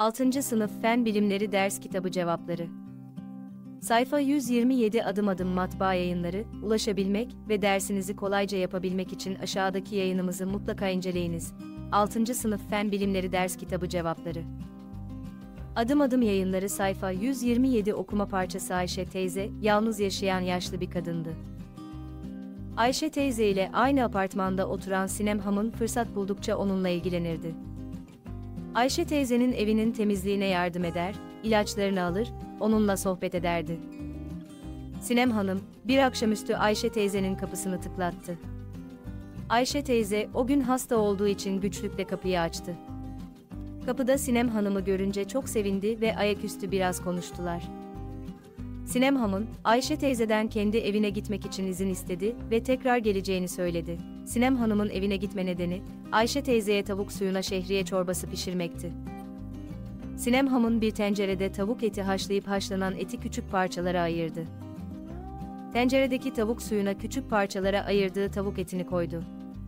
6. Sınıf Fen Bilimleri Ders Kitabı Cevapları. Sayfa 127. Adım adım matbaa yayınları, ulaşabilmek ve dersinizi kolayca yapabilmek için aşağıdaki yayınımızı mutlaka inceleyiniz. 6. Sınıf Fen Bilimleri Ders Kitabı Cevapları. Adım adım yayınları sayfa 127. Okuma parçası. Ayşe teyze, yalnız yaşayan yaşlı bir kadındı. Ayşe teyze ile aynı apartmanda oturan Sinem Hanım fırsat buldukça onunla ilgilenirdi. Ayşe teyzenin evinin temizliğine yardım eder, ilaçlarını alır, onunla sohbet ederdi. Sinem Hanım, bir akşamüstü Ayşe teyzenin kapısını tıklattı. Ayşe teyze, o gün hasta olduğu için güçlükle kapıyı açtı. Kapıda Sinem Hanım'ı görünce çok sevindi ve ayaküstü biraz konuştular. Sinem Hanım, Ayşe teyzeden kendi evine gitmek için izin istedi ve tekrar geleceğini söyledi. Sinem Hanım'ın evine gitme nedeni, Ayşe teyzeye tavuk suyuna şehriye çorbası pişirmekti. Sinem Hanım bir tencerede tavuk eti haşlayıp haşlanan eti küçük parçalara ayırdı. Tenceredeki tavuk suyuna küçük parçalara ayırdığı tavuk etini koydu.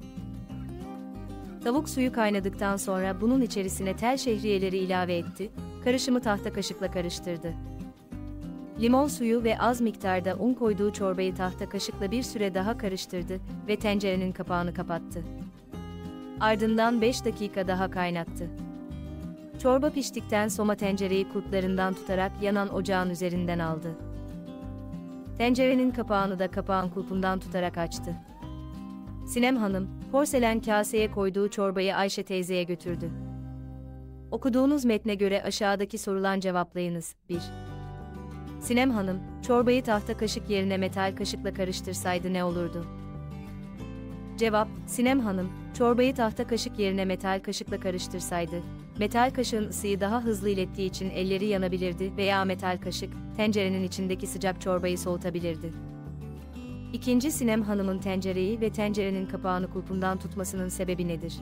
Tavuk suyu kaynadıktan sonra bunun içerisine tel şehriyeleri ilave etti, karışımı tahta kaşıkla karıştırdı. Limon suyu ve az miktarda un koyduğu çorbayı tahta kaşıkla bir süre daha karıştırdı ve tencerenin kapağını kapattı. Ardından 5 dakika daha kaynattı. Çorba piştikten sonra tencereyi kulplarından tutarak yanan ocağın üzerinden aldı. Tencerenin kapağını da kapağın kulpundan tutarak açtı. Sinem Hanım, porselen kaseye koyduğu çorbayı Ayşe teyzeye götürdü. Okuduğunuz metne göre aşağıdaki sorulan cevaplayınız. 1. Sinem Hanım, çorbayı tahta kaşık yerine metal kaşıkla karıştırsaydı ne olurdu? Cevap, Sinem Hanım, çorbayı tahta kaşık yerine metal kaşıkla karıştırsaydı, metal kaşığın ısıyı daha hızlı ilettiği için elleri yanabilirdi veya metal kaşık, tencerenin içindeki sıcak çorbayı soğutabilirdi. 2. Sinem Hanım'ın tencereyi ve tencerenin kapağını kulpundan tutmasının sebebi nedir?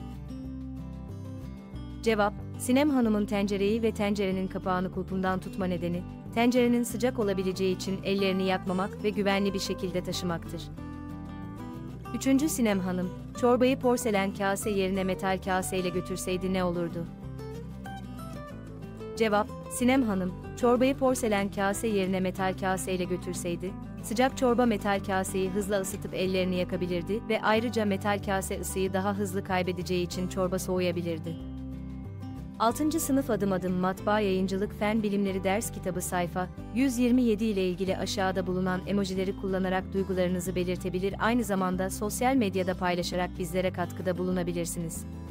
Cevap, Sinem Hanım'ın tencereyi ve tencerenin kapağını kulpundan tutma nedeni, tencerenin sıcak olabileceği için ellerini yakmamak ve güvenli bir şekilde taşımaktır. 3. Sinem Hanım, çorbayı porselen kase yerine metal kaseyle götürseydi ne olurdu? Cevap, Sinem Hanım, çorbayı porselen kase yerine metal kaseyle götürseydi, sıcak çorba metal kaseyi hızla ısıtıp ellerini yakabilirdi ve ayrıca metal kase ısıyı daha hızlı kaybedeceği için çorba soğuyabilirdi. 6. Sınıf Adım Adım Matbaa Yayıncılık Fen Bilimleri Ders Kitabı sayfa 127 ile ilgili aşağıda bulunan emojileri kullanarak duygularınızı belirtebilir, aynı zamanda sosyal medyada paylaşarak bizlere katkıda bulunabilirsiniz.